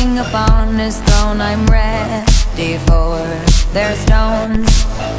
king upon his throne, I'm ready for their stones.